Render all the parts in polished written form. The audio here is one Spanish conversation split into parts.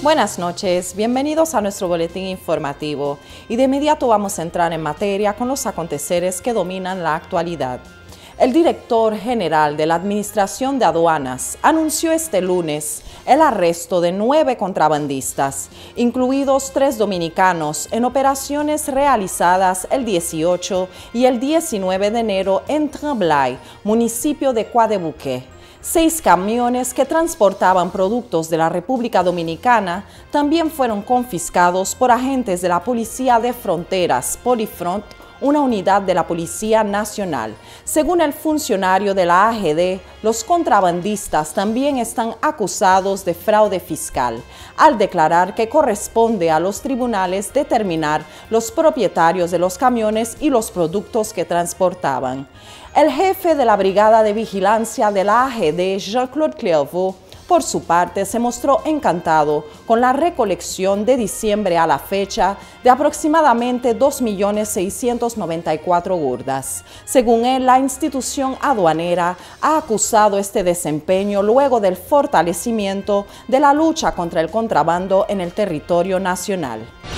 Buenas noches, bienvenidos a nuestro boletín informativo y de inmediato vamos a entrar en materia con los aconteceres que dominan la actualidad. El director general de la Administración de Aduanas anunció este lunes el arresto de 9 contrabandistas, incluidos 3 dominicanos, en operaciones realizadas el 18 y el 19 de enero en Tremblay, municipio de Coadebuque. 6 camiones que transportaban productos de la República Dominicana también fueron confiscados por agentes de la Policía de Fronteras, Polifront, una unidad de la Policía Nacional. Según el funcionario de la AGD, los contrabandistas también están acusados de fraude fiscal, al declarar que corresponde a los tribunales determinar los propietarios de los camiones y los productos que transportaban. El jefe de la Brigada de Vigilancia de la AGD, Jean-Claude Clairvaux, por su parte, se mostró encantado con la recolección de diciembre a la fecha de aproximadamente 2.694.000 gurdas. Según él, la institución aduanera ha acusado este desempeño luego del fortalecimiento de la lucha contra el contrabando en el territorio nacional.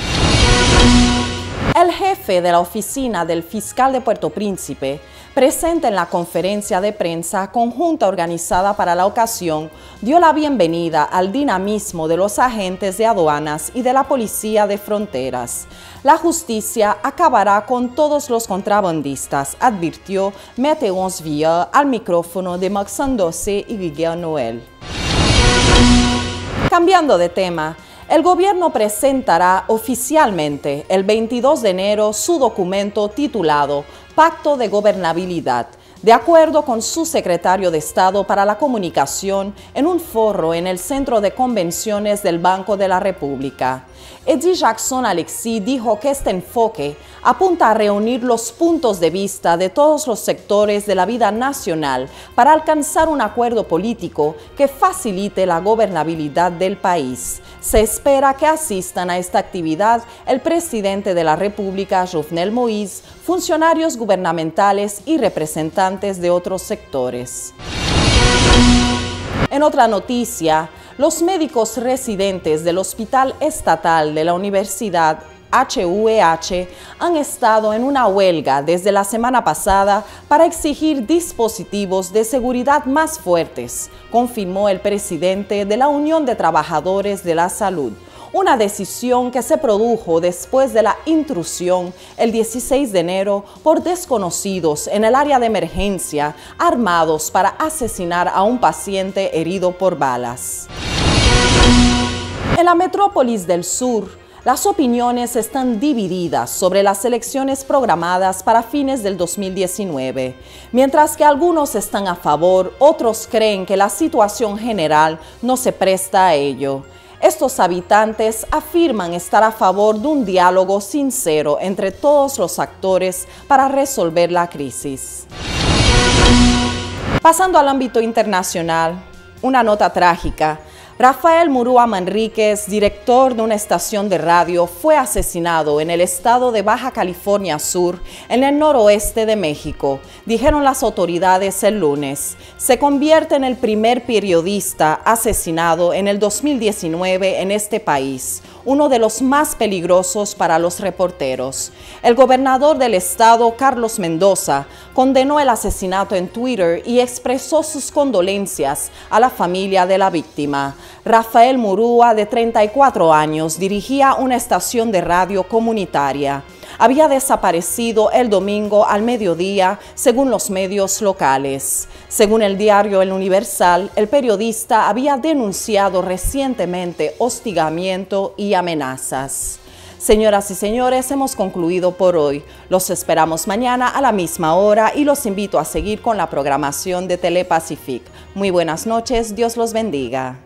El jefe de la oficina del fiscal de Puerto Príncipe, presente en la conferencia de prensa conjunta organizada para la ocasión, dio la bienvenida al dinamismo de los agentes de aduanas y de la Policía de Fronteras. La justicia acabará con todos los contrabandistas, advirtió Matthieu Villa al micrófono de Maxime Dossé y Guillermo Noel. Cambiando de tema, el gobierno presentará oficialmente el 22 de enero su documento titulado Pacto de Gobernabilidad, de acuerdo con su secretario de Estado para la Comunicación en un foro en el Centro de Convenciones del Banco de la República. Eddy Jackson-Alexis dijo que este enfoque apunta a reunir los puntos de vista de todos los sectores de la vida nacional para alcanzar un acuerdo político que facilite la gobernabilidad del país. Se espera que asistan a esta actividad el presidente de la República, Jovenel Moïse, funcionarios gubernamentales y representantes de otros sectores. En otra noticia, los médicos residentes del Hospital Estatal de la Universidad HUEH han estado en una huelga desde la semana pasada para exigir dispositivos de seguridad más fuertes, confirmó el presidente de la Unión de Trabajadores de la Salud. Una decisión que se produjo después de la intrusión el 16 de enero por desconocidos en el área de emergencia armados para asesinar a un paciente herido por balas. En la metrópolis del sur, las opiniones están divididas sobre las elecciones programadas para fines del 2019. Mientras que algunos están a favor, otros creen que la situación general no se presta a ello. Estos habitantes afirman estar a favor de un diálogo sincero entre todos los actores para resolver la crisis. Pasando al ámbito internacional, una nota trágica. Rafael Murúa Manríquez, director de una estación de radio, fue asesinado en el estado de Baja California Sur, en el noroeste de México, dijeron las autoridades el lunes. Se convierte en el primer periodista asesinado en el 2019 en este país, uno de los más peligrosos para los reporteros. El gobernador del estado, Carlos Mendoza, condenó el asesinato en Twitter y expresó sus condolencias a la familia de la víctima. Rafael Murúa, de 34 años, dirigía una estación de radio comunitaria. Había desaparecido el domingo al mediodía, según los medios locales. Según el diario El Universal, el periodista había denunciado recientemente hostigamiento y amenazas. Señoras y señores, hemos concluido por hoy. Los esperamos mañana a la misma hora y los invito a seguir con la programación de Telepacific. Muy buenas noches, Dios los bendiga.